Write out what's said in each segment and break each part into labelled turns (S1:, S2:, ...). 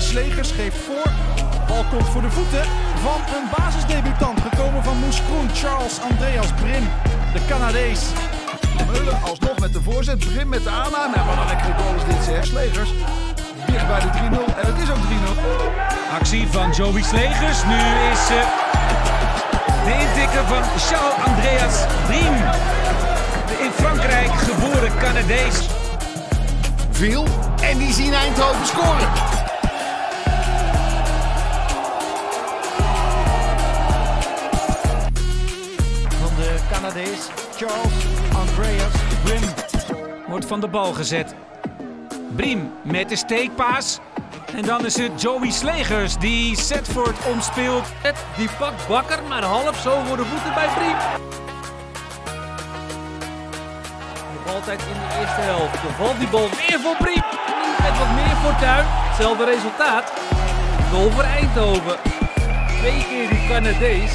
S1: Slegers geeft voor. Bal komt voor de voeten van een basisdebutant. Gekomen van Moeskroen, Charles Andreas Brim, de Canadees.
S2: Meulen alsnog met de voorzet, Brim met de aanname. En wat een lekkere goal is dit zeg. Slegers dicht bij de 3-0 en het is ook 3-0.
S3: Actie van Joey Slegers. Nu is de intikker van Charles Andreas Brim. De in Frankrijk geboren Canadees.
S2: Veel en die zien Eindhoven scoren.
S1: Van de Canadees, Charles Andreas Brim.
S3: Wordt van de bal gezet. Brim met de steekpaas. En dan is het Joey Slegers die Setford omspeelt.
S4: Die pakt Bakker, maar half zo voor de voeten bij Brim. Nog altijd in de eerste helft. Dan valt die bal weer voor Brim. Met wat meer fortuin. Hetzelfde resultaat. Goal voor Eindhoven. 2 keer die Canadees.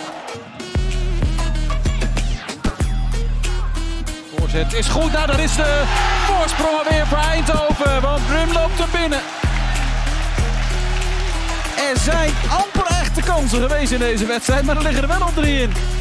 S5: Voorzet is goed. Nou, daar is de voorsprong weer voor Eindhoven. Want Brim loopt er binnen. Er zijn amper echte kansen geweest in deze wedstrijd. Maar er liggen er wel op 3 in.